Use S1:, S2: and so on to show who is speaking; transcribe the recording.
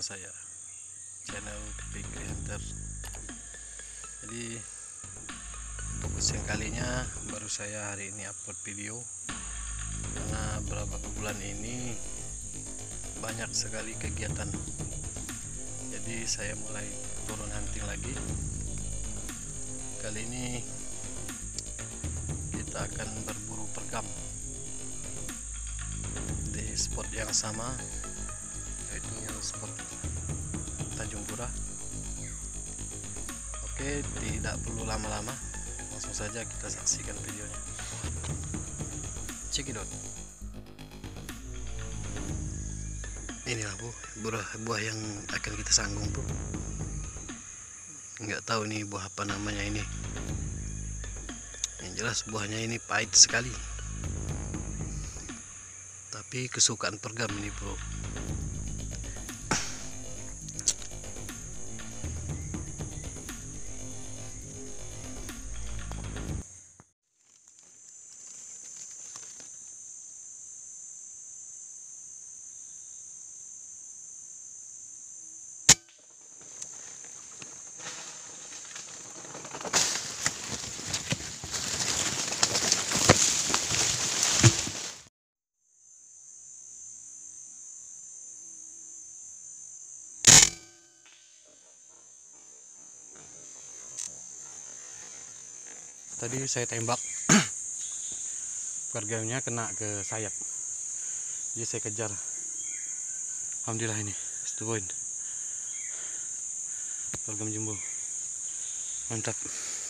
S1: saya, channel Fikri Hunter. Jadi untuk kesekian kalinya baru saya hari ini upload video, karena beberapa bulan ini banyak sekali kegiatan. Jadi saya mulai turun hunting lagi. Kali ini kita akan berburu pergam di spot yang sama, yaitu spot Tanjung Pura. Oke, tidak perlu lama-lama, langsung saja kita saksikan videonya. Cekidot. Inilah buah yang akan kita sanggung, bro. Nggak tahu nih buah apa namanya ini. Yang jelas buahnya ini pahit sekali, tapi kesukaan pergam ini, bro. Tadi saya tembak, pergamnya kena ke sayap, jadi saya kejar. Alhamdulillah ini setuin pergam jumbo, mantap.